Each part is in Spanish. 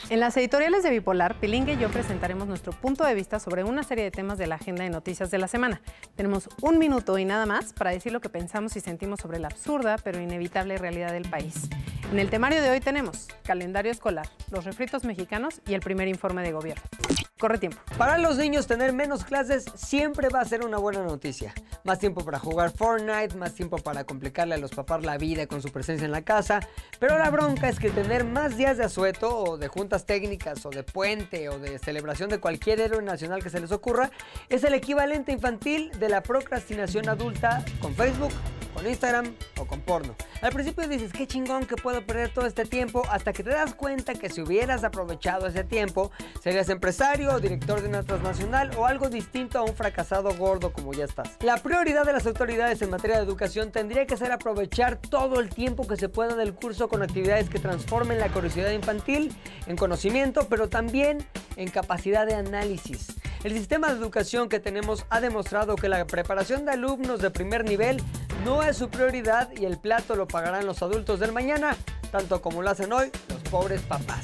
En las editoriales de Bipolar, Pilinga y yo presentaremos nuestro punto de vista sobre una serie de temas de la agenda de noticias de la semana. Tenemos un minuto y nada más para decir lo que pensamos y sentimos sobre la absurda pero inevitable realidad del país. En el temario de hoy tenemos calendario escolar, los refritos mexicanos y el primer informe de gobierno. Corre tiempo. Para los niños, tener menos clases siempre va a ser una buena noticia. Más tiempo para jugar Fortnite, más tiempo para complicarle a los papás la vida con su presencia en la casa. Pero la bronca es que tener más días de asueto o de juntas técnicas o de puente o de celebración de cualquier héroe nacional que se les ocurra es el equivalente infantil de la procrastinación adulta con Facebook, con Instagram o con porno. Al principio dices, qué chingón que puedo perder todo este tiempo, hasta que te das cuenta que si hubieras aprovechado ese tiempo, serías empresario o director de una transnacional o algo distinto a un fracasado gordo como ya estás. La prioridad de las autoridades en materia de educación tendría que ser aprovechar todo el tiempo que se pueda del curso con actividades que transformen la curiosidad infantil en conocimiento, pero también en capacidad de análisis. El sistema de educación que tenemos ha demostrado que la preparación de alumnos de primer nivel no es su prioridad y el plato lo pagarán los adultos del mañana, tanto como lo hacen hoy los pobres papás.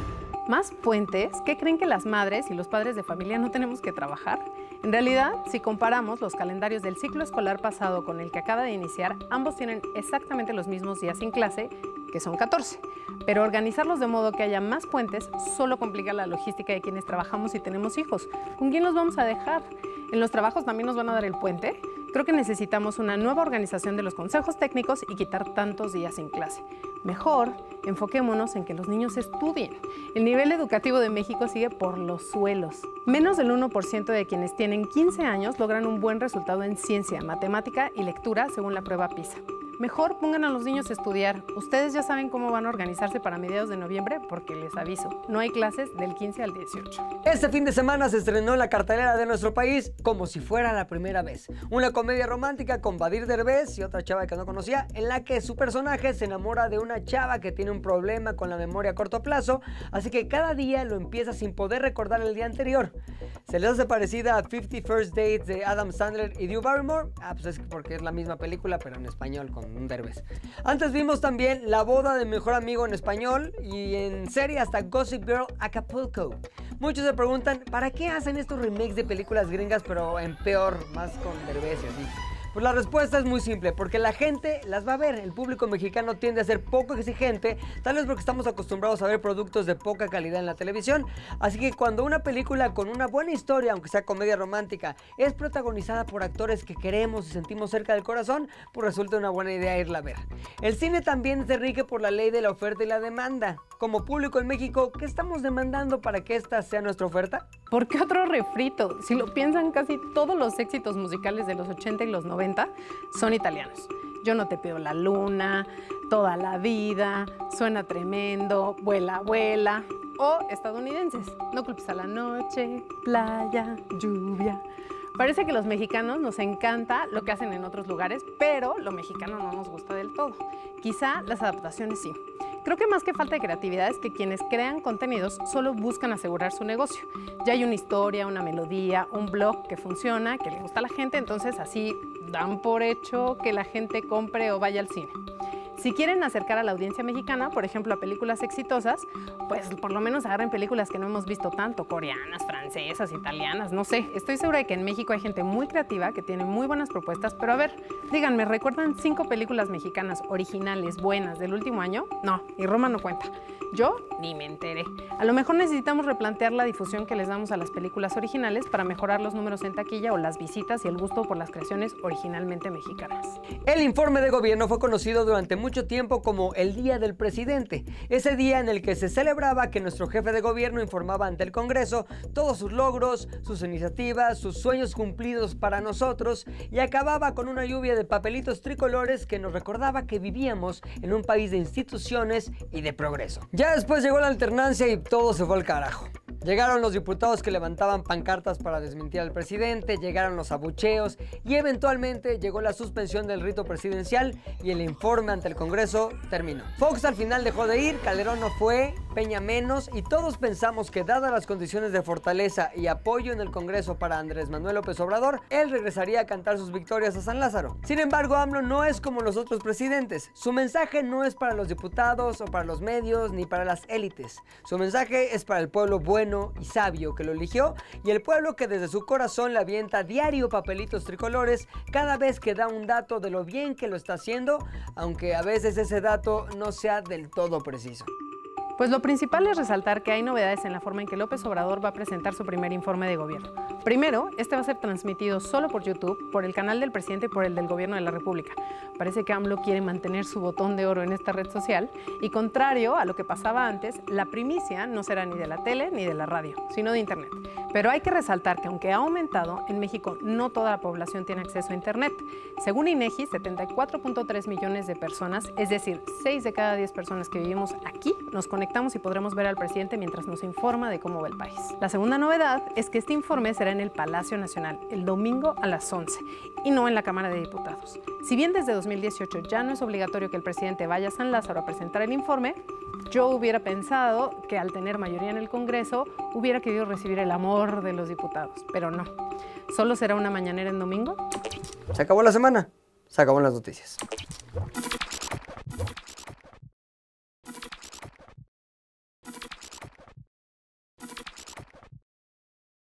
¿Más puentes? ¿Qué creen que las madres y los padres de familia no tenemos que trabajar? En realidad, si comparamos los calendarios del ciclo escolar pasado con el que acaba de iniciar, ambos tienen exactamente los mismos días sin clase, que son 14. Pero organizarlos de modo que haya más puentes solo complica la logística de quienes trabajamos y tenemos hijos. ¿Con quién los vamos a dejar? ¿En los trabajos también nos van a dar el puente? Creo que necesitamos una nueva organización de los consejos técnicos y quitar tantos días sin clase. Mejor, enfoquémonos en que los niños estudien. El nivel educativo de México sigue por los suelos. Menos del 1% de quienes tienen 15 años logran un buen resultado en ciencia, matemática y lectura según la prueba PISA. Mejor pongan a los niños a estudiar. Ustedes ya saben cómo van a organizarse para mediados de noviembre, porque les aviso, no hay clases del 15 al 18. Este fin de semana se estrenó en la cartelera de nuestro país Como si fuera la primera vez. Una comedia romántica con Badir Derbez y otra chava que no conocía, en la que su personaje se enamora de una chava que tiene un problema con la memoria a corto plazo, así que cada día lo empieza sin poder recordar el día anterior. ¿Se les hace parecida a 50 First Dates de Adam Sandler y Drew Barrymore? Pues es porque es la misma película, pero en español con un Derbez. Antes vimos también La boda de mejor amigo en español y en serie hasta Gossip Girl Acapulco. Muchos se preguntan, ¿para qué hacen estos remakes de películas gringas pero en peor, más con Derbez y así? Pues la respuesta es muy simple, porque la gente las va a ver. El público mexicano tiende a ser poco exigente, tal vez porque estamos acostumbrados a ver productos de poca calidad en la televisión. Así que cuando una película con una buena historia, aunque sea comedia romántica, es protagonizada por actores que queremos y sentimos cerca del corazón, pues resulta una buena idea irla a ver. El cine también se rige por la ley de la oferta y la demanda. Como público en México, ¿qué estamos demandando para que esta sea nuestra oferta? ¿Por qué otro refrito? Si lo piensan, casi todos los éxitos musicales de los 80 y los 90 son italianos. Yo no te pido la luna, Toda la vida, Suena tremendo, Vuela, vuela. O estadounidenses, No culpes a la noche, Playa, lluvia. Parece que los mexicanos nos encanta lo que hacen en otros lugares, pero lo mexicano no nos gusta del todo. Quizá las adaptaciones sí. Creo que más que falta de creatividad es que quienes crean contenidos solo buscan asegurar su negocio. Ya hay una historia, una melodía, un blog que funciona, que le gusta a la gente, entonces así dan por hecho que la gente compre o vaya al cine. Si quieren acercar a la audiencia mexicana, por ejemplo, a películas exitosas, pues por lo menos agarren películas que no hemos visto tanto, coreanas, francesas, italianas, no sé. Estoy segura de que en México hay gente muy creativa que tiene muy buenas propuestas, pero a ver, díganme, ¿recuerdan 5 películas mexicanas originales, buenas, del último año? No, y Roma no cuenta. Yo ni me enteré. A lo mejor necesitamos replantear la difusión que les damos a las películas originales para mejorar los números en taquilla o las visitas y el gusto por las creaciones originalmente mexicanas. El informe de gobierno fue conocido durante mucho tiempo como el Día del Presidente, ese día en el que se celebraba que nuestro jefe de gobierno informaba ante el Congreso todos sus logros, sus iniciativas, sus sueños cumplidos para nosotros y acababa con una lluvia de papelitos tricolores que nos recordaba que vivíamos en un país de instituciones y de progreso. Ya después llegó la alternancia y todo se fue al carajo. Llegaron los diputados que levantaban pancartas para desmentir al presidente, llegaron los abucheos y eventualmente llegó la suspensión del rito presidencial y el informe ante el Congreso terminó. Fox al final dejó de ir, Calderón no fue, Peña menos, y todos pensamos que dadas las condiciones de fortaleza y apoyo en el Congreso para Andrés Manuel López Obrador, él regresaría a cantar sus victorias a San Lázaro. Sin embargo, AMLO no es como los otros presidentes. Su mensaje no es para los diputados o para los medios ni para las élites. Su mensaje es para el pueblo bueno y sabio que lo eligió y el pueblo que desde su corazón le avienta diario papelitos tricolores cada vez que da un dato de lo bien que lo está haciendo, aunque a veces ese dato no sea del todo preciso. Pues lo principal es resaltar que hay novedades en la forma en que López Obrador va a presentar su primer informe de gobierno. Primero, este va a ser transmitido solo por YouTube, por el canal del presidente y por el del gobierno de la República. Parece que AMLO quiere mantener su botón de oro en esta red social y, contrario a lo que pasaba antes, la primicia no será ni de la tele ni de la radio, sino de Internet. Pero hay que resaltar que aunque ha aumentado, en México no toda la población tiene acceso a Internet. Según INEGI, 74.3 millones de personas, es decir, 6 de cada 10 personas que vivimos aquí, nos conectamos y podremos ver al presidente mientras nos informa de cómo va el país. La segunda novedad es que este informe será en el Palacio Nacional, el domingo a las 11, y no en la Cámara de Diputados. Si bien desde 2018 ya no es obligatorio que el presidente vaya a San Lázaro a presentar el informe, yo hubiera pensado que al tener mayoría en el Congreso hubiera querido recibir el amor de los diputados, pero no. ¿Solo será una mañanera en domingo? Se acabó la semana, se acabó las noticias.